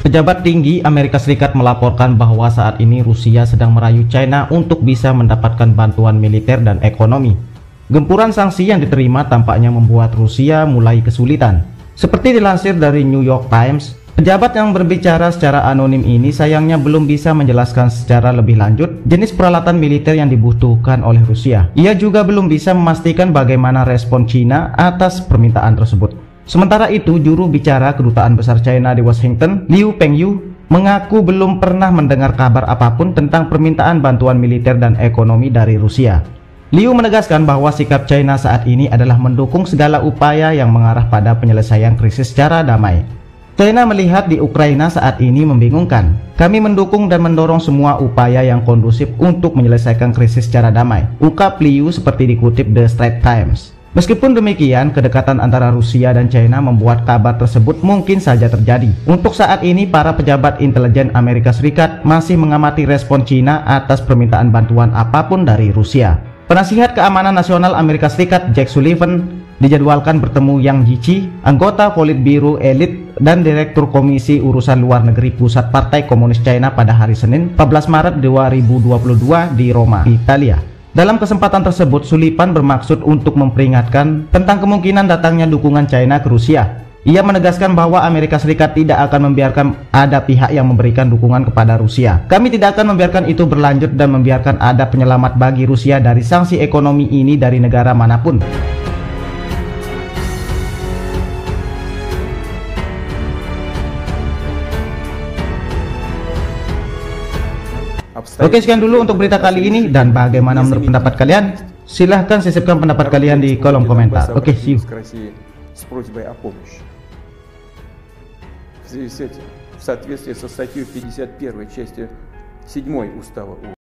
Pejabat tinggi Amerika Serikat melaporkan bahwa saat ini Rusia sedang merayu China untuk bisa mendapatkan bantuan militer dan ekonomi. Gempuran sanksi yang diterima tampaknya membuat Rusia mulai kesulitan. Seperti dilansir dari New York Times, pejabat yang berbicara secara anonim ini sayangnya belum bisa menjelaskan secara lebih lanjut jenis peralatan militer yang dibutuhkan oleh Rusia. Ia juga belum bisa memastikan bagaimana respon China atas permintaan tersebut. Sementara itu, juru bicara Kedutaan Besar China di Washington, Liu Pengyu, mengaku belum pernah mendengar kabar apapun tentang permintaan bantuan militer dan ekonomi dari Rusia. Liu menegaskan bahwa sikap China saat ini adalah mendukung segala upaya yang mengarah pada penyelesaian krisis secara damai. China melihat di Ukraina saat ini membingungkan. Kami mendukung dan mendorong semua upaya yang kondusif untuk menyelesaikan krisis secara damai, ungkap Liu seperti dikutip The Straits Times. Meskipun demikian, kedekatan antara Rusia dan China membuat kabar tersebut mungkin saja terjadi. Untuk saat ini, para pejabat intelijen Amerika Serikat masih mengamati respon China atas permintaan bantuan apapun dari Rusia. Penasihat Keamanan Nasional Amerika Serikat Jake Sullivan dijadwalkan bertemu Yang Jiechi, anggota Politbiro Elit dan Direktur Komisi Urusan Luar Negeri Pusat Partai Komunis China pada hari Senin, 14 Maret 2022 di Roma, Italia. Dalam kesempatan tersebut, Sullivan bermaksud untuk memperingatkan tentang kemungkinan datangnya dukungan China ke Rusia. Ia menegaskan bahwa Amerika Serikat tidak akan membiarkan ada pihak yang memberikan dukungan kepada Rusia. Kami tidak akan membiarkan itu berlanjut dan membiarkan ada penyelamat bagi Rusia dari sanksi ekonomi ini dari negara manapun. Oke, sekian dulu untuk berita kali ini, dan bagaimana menurut pendapat kalian? Silahkan sisipkan pendapat kalian di kolom komentar. Oke, see you. В связи с этим, в соответствии со статьей 51 частью 7 Устава